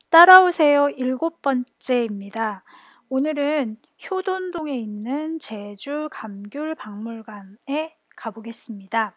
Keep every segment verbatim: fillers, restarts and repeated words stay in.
따라오세요 일곱 번째입니다. 오늘은 효돈동에 있는 제주 감귤 박물관에 가보겠습니다.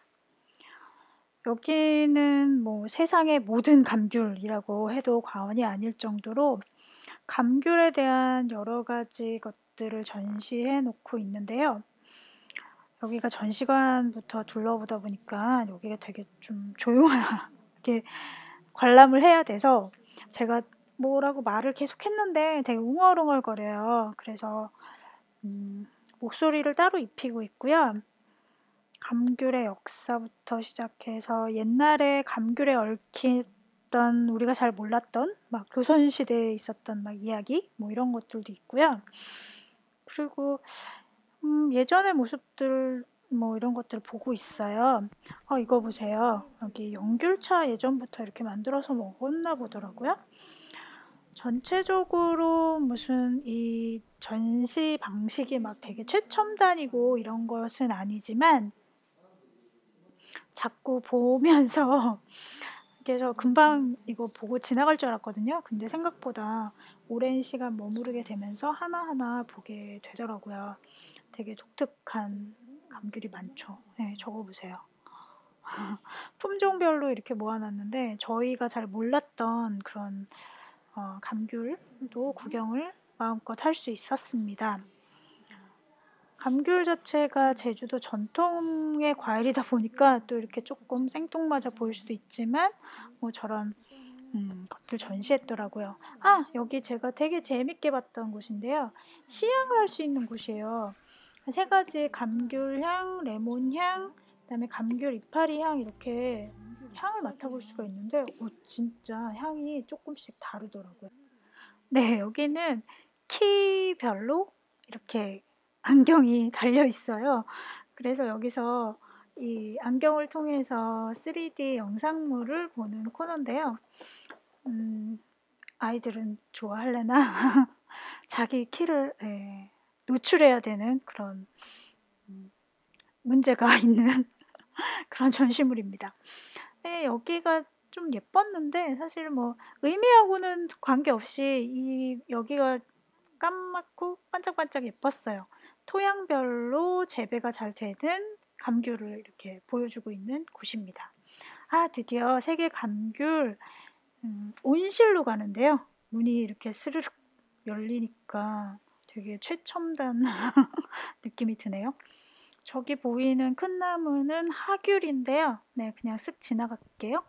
여기는 뭐 세상의 모든 감귤이라고 해도 과언이 아닐 정도로 감귤에 대한 여러 가지 것들을 전시해 놓고 있는데요. 여기가 전시관부터 둘러보다 보니까 여기가 되게 좀 조용하게 관람을 해야 돼서 제가 뭐라고 말을 계속 했는데 되게 웅얼웅얼거려요. 그래서 음, 목소리를 따로 입히고 있고요. 감귤의 역사부터 시작해서 옛날에 감귤에 얽혔던 우리가 잘 몰랐던 막 조선시대에 있었던 막 이야기 뭐 이런 것들도 있고요. 그리고 음, 예전의 모습들 뭐 이런 것들을 보고 있어요. 어, 이거 보세요. 여기 연귤차 예전부터 이렇게 만들어서 먹었나 보더라고요. 전체적으로 무슨 이 전시 방식이 막 되게 최첨단이고 이런 것은 아니지만 자꾸 보면서 그래서 금방 이거 보고 지나갈 줄 알았거든요. 근데 생각보다 오랜 시간 머무르게 되면서 하나하나 보게 되더라고요. 되게 독특한 감귤이 많죠. 네, 저거 보세요. 품종별로 이렇게 모아놨는데 저희가 잘 몰랐던 그런 어, 감귤도 구경을 마음껏 할 수 있었습니다. 감귤 자체가 제주도 전통의 과일이다 보니까 또 이렇게 조금 생뚱맞아 보일 수도 있지만 뭐 저런 음, 것들 전시했더라고요. 아, 여기 제가 되게 재밌게 봤던 곳인데요. 시향을 할 수 있는 곳이에요. 세 가지 감귤향, 레몬향, 그다음에 감귤 이파리 향 이렇게 향을 맡아볼 수가 있는데 오, 진짜 향이 조금씩 다르더라고요. 네, 여기는 키별로 이렇게 안경이 달려 있어요. 그래서 여기서 이 안경을 통해서 쓰리디 영상물을 보는 코너인데요. 음, 아이들은 좋아할래나? 자기 키를 예, 노출해야 되는 그런 음, 문제가 있는 그런 전시물입니다. 예, 여기가 좀 예뻤는데 사실 뭐 의미하고는 관계없이 이 여기가 까맣고 반짝반짝 예뻤어요. 토양별로 재배가 잘 되는 감귤을 이렇게 보여주고 있는 곳입니다. 아, 드디어 세계 감귤 음, 온실로 가는데요. 문이 이렇게 스르륵 열리니까 되게 최첨단 느낌이 드네요. 저기 보이는 큰 나무는 하귤인데요. 네, 그냥 쓱 지나갈게요.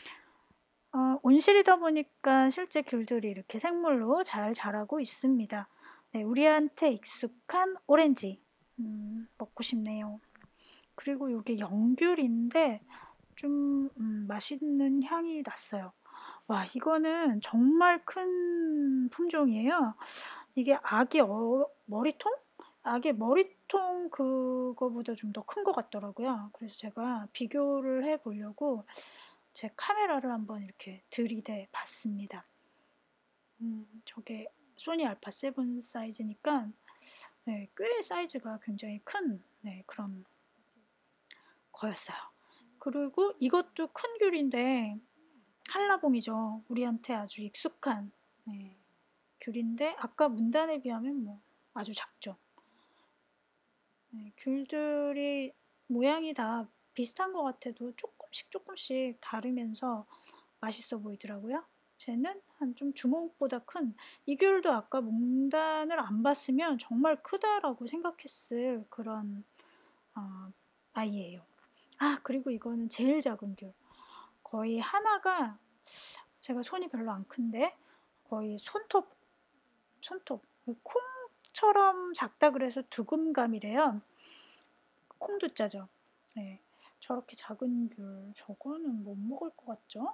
어, 온실이다 보니까 실제 귤들이 이렇게 생물로 잘 자라고 있습니다. 네, 우리한테 익숙한 오렌지 음, 먹고 싶네요. 그리고 이게 영귤인데 좀 음, 맛있는 향이 났어요. 와, 이거는 정말 큰 품종이에요. 이게 아기 어, 머리통? 아기 머리통 그거보다 좀 더 큰 것 같더라고요. 그래서 제가 비교를 해보려고 제 카메라를 한번 이렇게 들이대 봤습니다. 음, 저게 소니 알파 세븐 사이즈니까 네, 꽤 사이즈가 굉장히 큰 네, 그런 거였어요. 그리고 이것도 큰 귤인데 한라봉이죠. 우리한테 아주 익숙한 네, 귤인데 아까 문단에 비하면 뭐 아주 작죠. 네, 귤들이 모양이 다 비슷한 것 같아도 조금씩 조금씩 다르면서 맛있어 보이더라고요. 쟤는 한 좀 주먹보다 큰, 이 귤도 아까 문단을 안 봤으면 정말 크다라고 생각했을 그런 어, 아이예요. 아, 그리고 이거는 제일 작은 귤. 거의 하나가 제가 손이 별로 안 큰데 거의 손톱, 손톱, 콩처럼 작다 그래서 두금감이래요. 콩도 짜죠. 네, 저렇게 작은 귤, 저거는 못 먹을 것 같죠?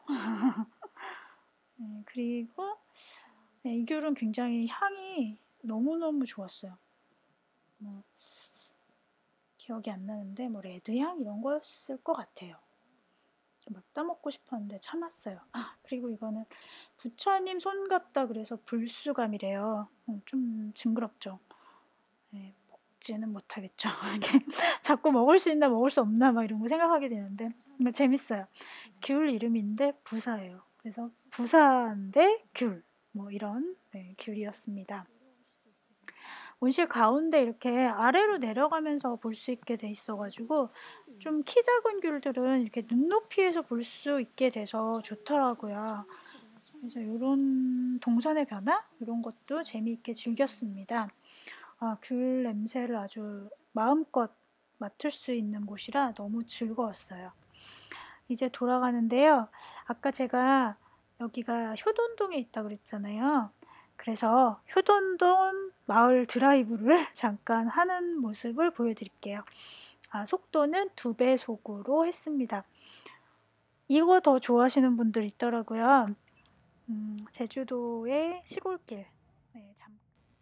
네, 그리고 네, 이 귤은 굉장히 향이 너무너무 좋았어요. 뭐, 기억이 안 나는데 뭐 레드향 이런 거였을 것 같아요. 막 따먹고 싶었는데 참았어요. 아, 그리고 이거는 부처님 손 같다 그래서 불수감이래요. 음, 좀 징그럽죠. 네, 먹지는 못하겠죠. 이게 자꾸 먹을 수 있나 먹을 수 없나 막 이런 거 생각하게 되는데 재밌어요. 귤 이름인데 부사예요. 그래서 부사인데 귤. 뭐 이런 네, 귤이었습니다. 온실 가운데 이렇게 아래로 내려가면서 볼 수 있게 돼 있어 가지고 좀 키 작은 귤들은 이렇게 눈높이에서 볼 수 있게 돼서 좋더라고요. 그래서 요런 동선의 변화? 이런 것도 재미있게 즐겼습니다. 아, 귤 냄새를 아주 마음껏 맡을 수 있는 곳이라 너무 즐거웠어요. 이제 돌아가는데요. 아까 제가 여기가 효돈동에 있다 그랬잖아요. 그래서 효돈동 마을 드라이브를 잠깐 하는 모습을 보여드릴게요. 아, 속도는 두 배속으로 했습니다. 이거 더 좋아하시는 분들 있더라고요. 음, 제주도의 시골길. 네, 잠...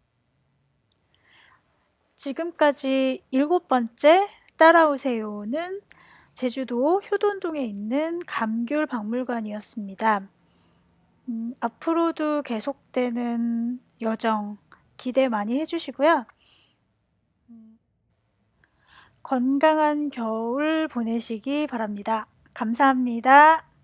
지금까지 일곱 번째 따라오세요는 제주도 효돈동에 있는 감귤 박물관이었습니다. 음, 앞으로도 계속되는 여정 기대 많이 해주시고요. 음, 건강한 겨울 보내시기 바랍니다. 감사합니다.